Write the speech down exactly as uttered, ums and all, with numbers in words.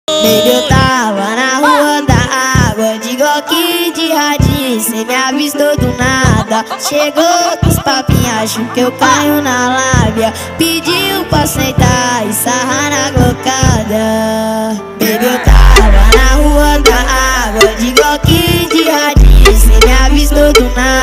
Baby, eu tava na rua da água, de Glock de radinho, cê me avistou do nada. Chegou com os papinhos, acho que eu caio na lábia. Pediu pra sentar e sarrar na glocada. Baby, eu tava na rua da água, de Glock de radinho, cê me avistou do nada.